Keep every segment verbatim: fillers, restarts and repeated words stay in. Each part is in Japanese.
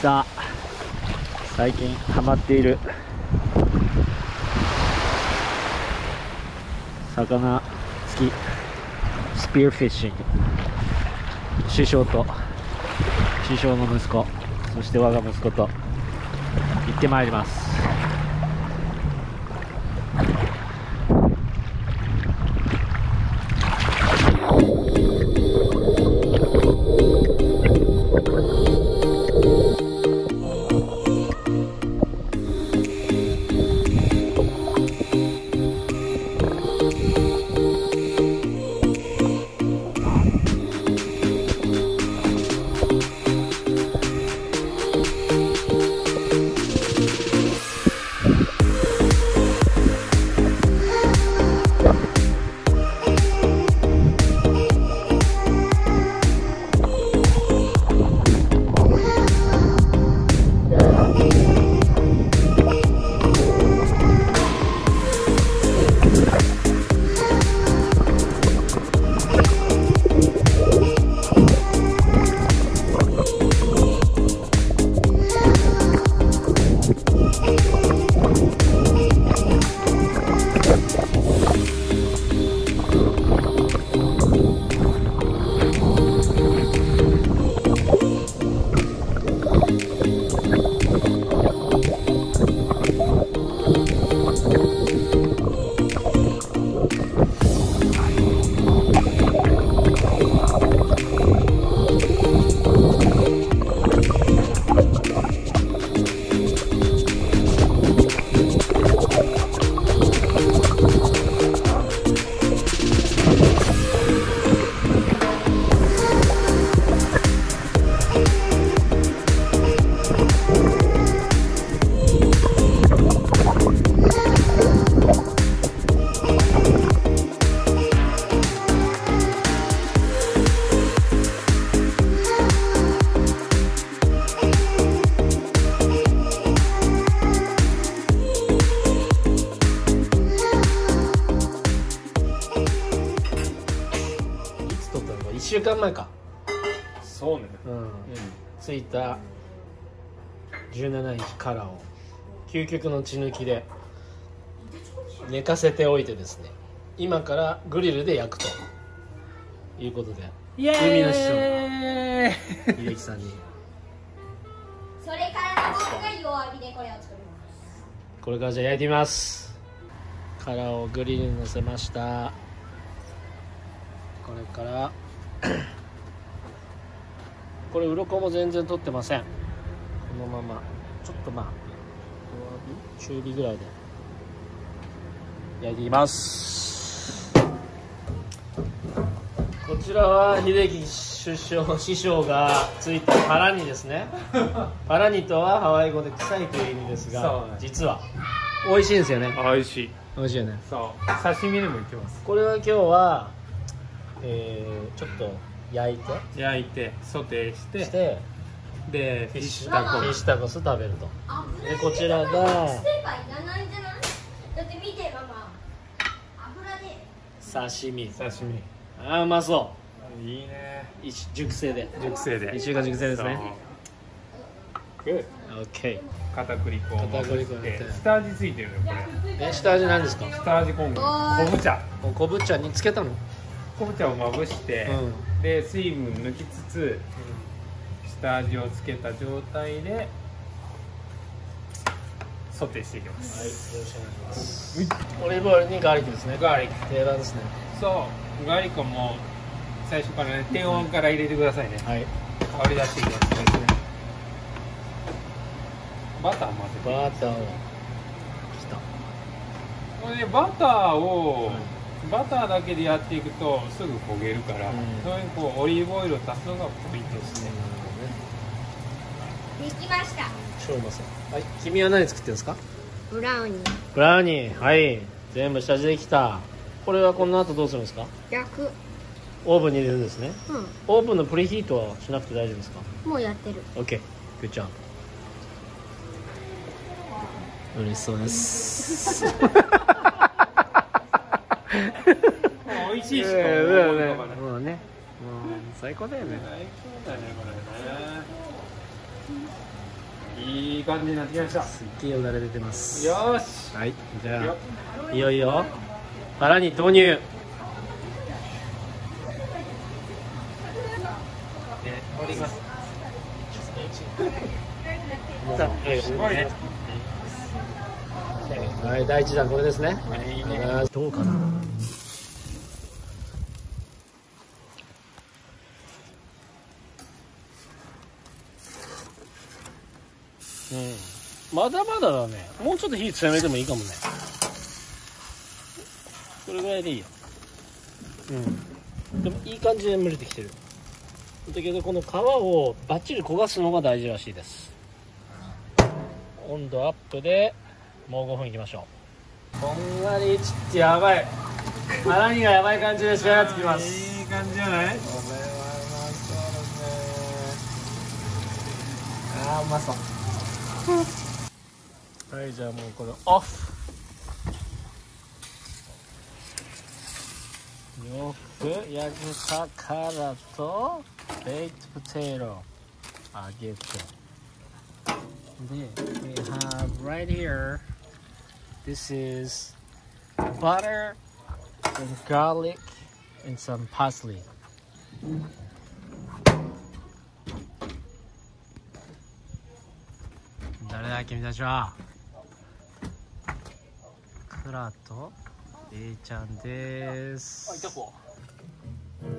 た。最近ハマっている魚好き、スピーフィッシング。師匠と師匠の息子、そして我が息子と行ってまいります。いっしゅうかんまえか。 そうね、 うん、うん、ついたじゅうななインチカラーを究極の血抜きで寝かせておいてですね、今からグリルで焼くということで、 イエーイ、 海の師匠秀樹さんにそれから僕が弱火でこれを作ります。 これからじゃあ焼いてみます。カラーをグリルに乗せました。これからこれ鱗も全然取ってません。このままちょっとまあ弱火中火ぐらいで焼いていきます。こちらは秀樹首相師匠がついたパラニですね。パラニとはハワイ語で臭いという意味ですが、実は美味しいんですよね。 美味しい、 美味しいよね。 そう刺身でもいけます。 これは今日は、えー、ちょっと焼いて焼いてソテーしてしてでフィッシュタコフィッシュタコス食べると。 油でこちらがスーパーいらないんじゃない？だって見てママ、油で刺身。 刺身あーうまそいいね、 う。一熟成で熟成でいっしゅうかん熟成ですね。 グッ、 オッケ片栗粉をまぶ片栗粉して入れて下味ついてるよこれ。 ー。え下味なんですか？ 下味昆布、昆布茶お昆布茶につけたの？ 昆布茶をまぶして、 うで水分抜きつつ下味をつけた状態でソテーしていきまはい、よろす。 しくお願いします。オリーブオイルにガーリックですね。 ガーリック、 定番ですね。 そうガーリックも最初からね低温から入れてくださいね。 はい。 香り出していきますね。バター混ぜてバターをきた。 これねバターを、 はいバターだけでやっていくとすぐ焦げるから、 うんそういうこうオリーブオイルを足すのがポイントですね。 できました。 超うまそう。はい、君は何作ってるんですか？ ブラウニーブラウニー。はい、全部下地できた。これはこの後どうするんですか？ 焼く。 オーブンに入れるんですね。 うオーブンのプリヒートはしなくて大丈夫ですか？ ん、もうやってる。 OK、 Good job。 嬉しそうです。 美味しいしかいやいや思うだよね。 のがねもうね、もう最高だよね。 最高だねこれね。 いい感じになってきました。 すっげえよだれ出てます。 よーし。 はい、じゃあいよいよバラに投入。で折ります。はい、第一弾これですね。どうかな。うん、まだまだだね。もうちょっと火強めてもいいかもね。これぐらいでいいよ。うん。でもいい感じで蒸れてきてる。だけどこの皮をバッチリ焦がすのが大事らしいです。温度アップでもうごふんいきましょう。こんがりちってやばい。バラにがやばい感じで仕上がってきます。 いい感じじゃない？これはうまそうですね。あーうまそう。はい、じゃあもうこれオフ。よく焼けたからとベイクトポテト揚げて、で we have right here, this is butter and garlic and some parsley. 誰だ君たちは。クラとレイちゃんです。あ、いた子。うん、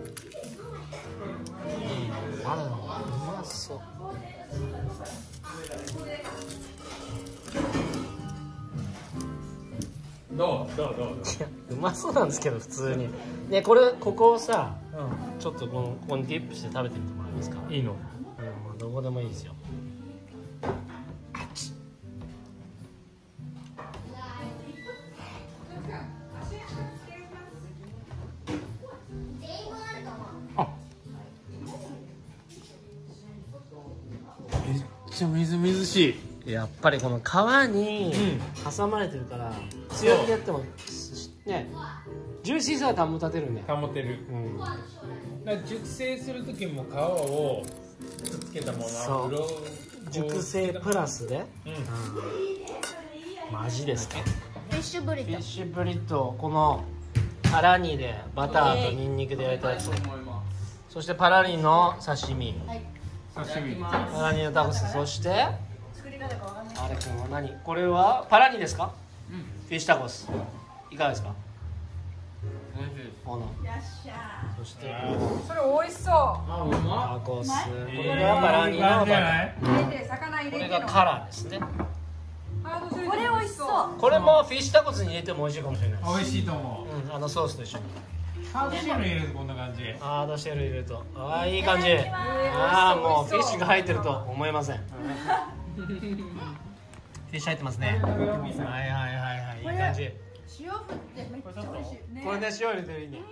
あら、うまそう。 どうどうどうどう。 うまそうなんですけど普通に。ね、これここをさ、うん、ちょっとこのここにディップして食べてみてもらえますか。 いいの？ うん、まあどこでもいいですよ。 めっちゃみずみずしい。 やっぱりこの皮に挟まれてるから、強火でやってもね、ジューシーさは保たてるね。 保てる。 うん。 だから熟成する時も皮をくっつけたものを熟成プラスで、 うん、 うん、マジですか。 フィッシュブリト。 フィッシュブリト、このパラニでバターとニンニクで焼いたやつ、そしてパラニの刺身、 はい、 刺身、 パラニのタコス、そしてあれくんは何、これはパラニですか、うん、フィッシュタコスいかがですか。そしてそれ美味しそう。 あ、うまタコス、これがパラニのバター、 入れて魚入れて。 これがカラーですね。 これ美味しそう。 これもフィッシュタコスに入れても美味しいかもしれないです。 美味しいと思う。 うん、あのソースと一緒に。 ハードシェル入れるとこんな感じ。 あー、ハードシェル入れると、あーいい感じ。あーもうフィッシュが入ってると思えません。フィッシュ入ってますね。はいはいはいはい、いい感じ。 塩振ってめっちゃ美味しいね。 これで塩入れてるいいね。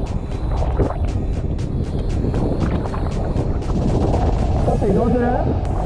どうする？